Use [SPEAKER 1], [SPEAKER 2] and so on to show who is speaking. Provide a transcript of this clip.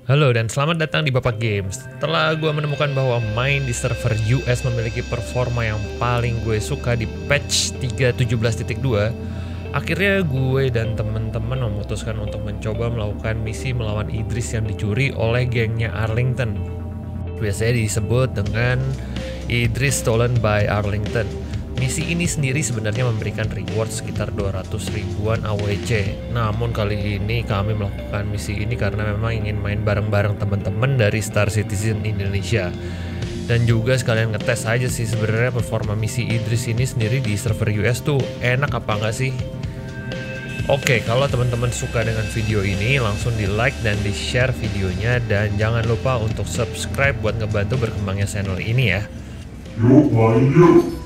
[SPEAKER 1] Halo dan selamat datang di Bapak Games. Setelah gue menemukan bahwa main di server US memiliki performa yang paling gue suka di patch 3.17.2, akhirnya gue dan temen-temen memutuskan untuk mencoba melakukan misi melawan Idris yang dicuri oleh gengnya Arlington. Biasanya disebut dengan Idris Stolen by Arlington. Misi ini sendiri sebenarnya memberikan reward sekitar 200 ribuan AWC. Namun kali ini kami melakukan misi ini karena memang ingin main bareng-bareng teman-teman dari Star Citizen Indonesia. Dan juga sekalian ngetes aja sih sebenarnya performa misi Idris ini sendiri di server US tuh enak apa enggak sih? Oke, kalau teman-teman suka dengan video ini, langsung di like dan di share videonya. Dan jangan lupa untuk subscribe buat ngebantu berkembangnya channel ini ya.
[SPEAKER 2] Yuk, maju.